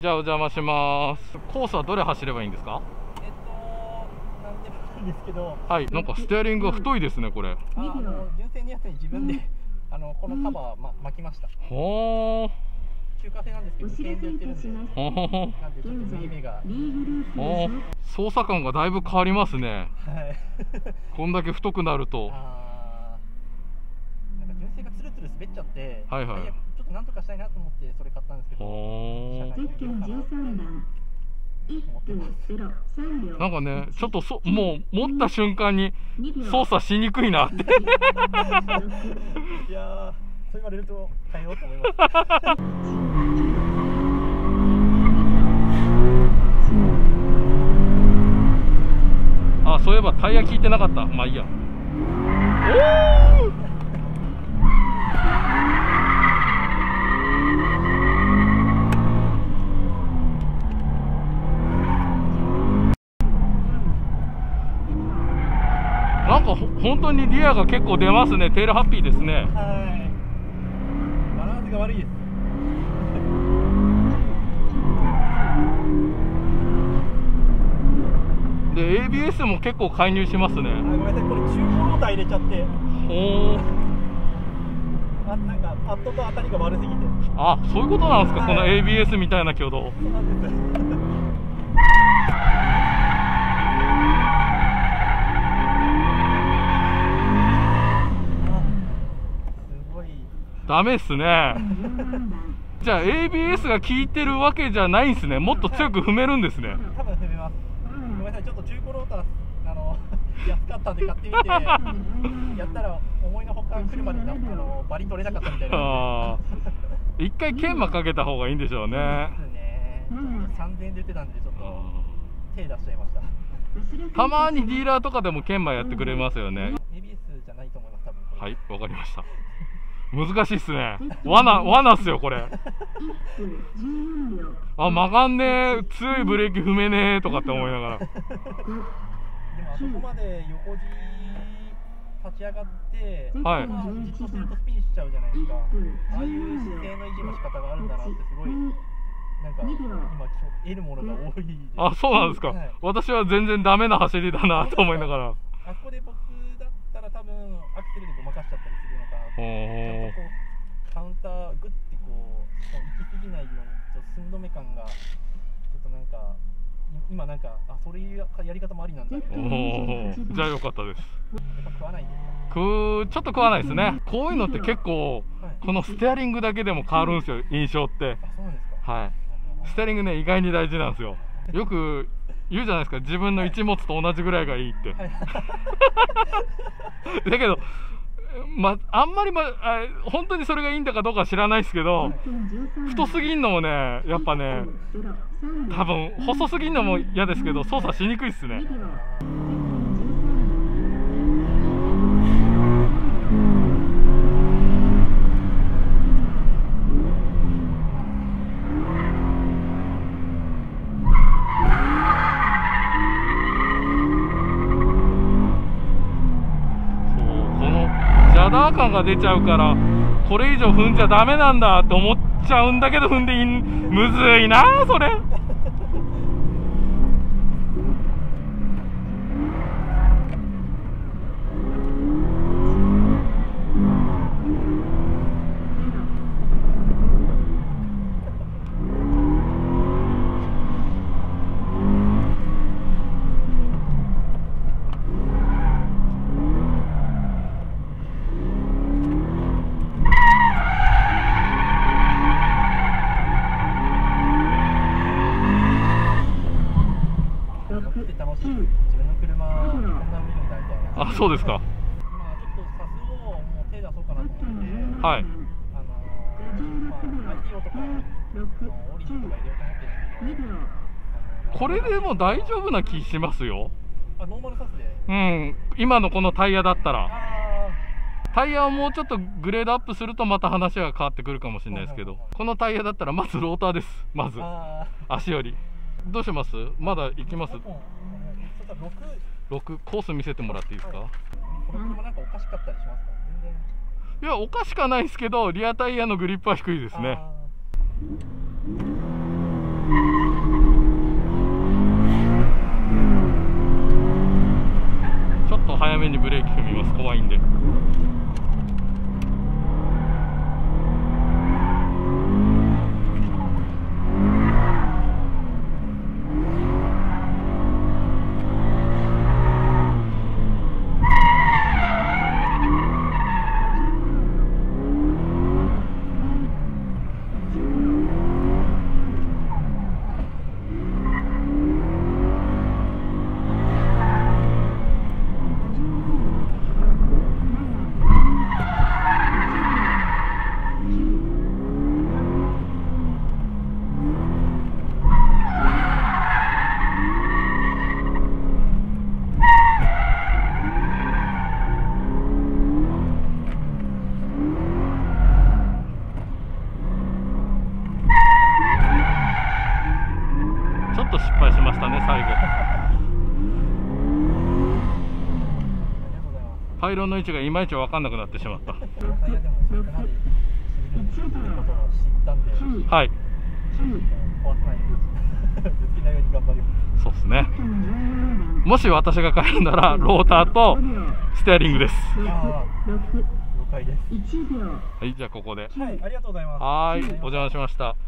じゃあお邪魔します。コースはどれ走ればいいんですか？ なんでもいいんですけど。 はい、なんかステアリングが太いですねこれ。 純正のやつに自分でこのカバー巻きました。 ほー。 中華製なんですけど1000円で売ってるんで。なんでちょっと縫い目が。 操作感がだいぶ変わりますね。 はい。 こんだけ太くなると。 なんか純正がツルツル滑っちゃって、 はいはい。 ちょっとなんとかしたいなと思ってそれ買ったんですけど。 なんかね、ちょっともう持った瞬間に操作しにくいなって。 いやー、そう言われると変えようと思います。 あ、そういえばタイヤ効いてなかった。まあいいや。おー。なんか本当にリアが結構出ますね。テールハッピーですね。 はい。バランスが悪いです。 で ABS も結構介入しますね。 ごめんなさい、これ中古ローター入れちゃって。なんかパッドと当たりが悪すぎて。 あ、そういうことなんですか、はい、この ABS みたいな挙動。 そうなんです。 ダメっすね。じゃあ ABS が効いてるわけじゃないんですね。もっと強く踏めるんですね。 多分踏めます。ごめんなさい、ちょっと中古ローター安かったんで買ってみてやったら思いのほか来るまでバリ取れなかったみたいな。 一回研磨かけた方がいいんでしょうね。 そうですね。3000円で売ってたんでちょっと手出しちゃいました。 たまにディーラーとかでも研磨やってくれますよね。 ABS じゃないと思います多分。 はい、わかりました。難しいっすね。罠っすよこれ。あ、曲がんねえ、強いブレーキ踏めねえとかって思いながら。 でもあそこまで横 G 立ち上がって、 はい、 じっとするとスピンしちゃうじゃないですか。ああいう姿勢の維持の仕方があるんだなってすごいなんか今得るものが多いです。 あ、そうなんですか。はい、私は全然ダメな走りだなと思いながら。 あそこで僕だったら多分アクセルでごまかしちゃったりするのかなと。ちゃんとこうカウンターグッてこう行き過ぎないようにちょっと寸止め感がちょっとなんか今なんかそういうやり方もありなんだ。 じゃあよかったです。 やっぱ食わないですか？ ちょっと食わないですね。こういうのって結構、このステアリングだけでも変わるんですよ、印象って。 あ、そうなんですか。 はい。ステアリングね、意外に大事なんですよ。よく言うじゃないですか、自分の一物と同じぐらいがいいって。だけど、あんまり本当にそれがいいんだかどうか知らないですけど、太すぎんのもね、やっぱね、多分細すぎんのも嫌ですけど、操作しにくいっすね。ジャダー感が出ちゃうから、これ以上踏んじゃダメなんだって思っちゃうんだけど、踏んでいい、むずいなそれ。あ、そうですか。 今ちょっとサスをもう手出そうかなと思って、 はい。 ITO とかオリジンとか入れようと思ってるんですけど、 これでも大丈夫な気しますよ。 ノーマルサスで。 うん、今のこのタイヤだったら。タイヤをもうちょっとグレードアップするとまた話が変わってくるかもしれないですけど、このタイヤだったらまずローターです。まず足より。どうします？まだ行きます？6コース見せてもらっていいですか？ これもなんかおかしかったりしますか？全然。 いや、おかしかないですけど、リアタイヤのグリップは低いですね。 ます。怖いんで。ちょっと失敗しましたね、最後。パイロンの位置がいまいち分かんなくなってしまった。はい。そうですね。もし私が帰るならローターとステアリングです。 了解です。 はい、じゃあここで。 はい、ありがとうございます。 はい、お邪魔しました。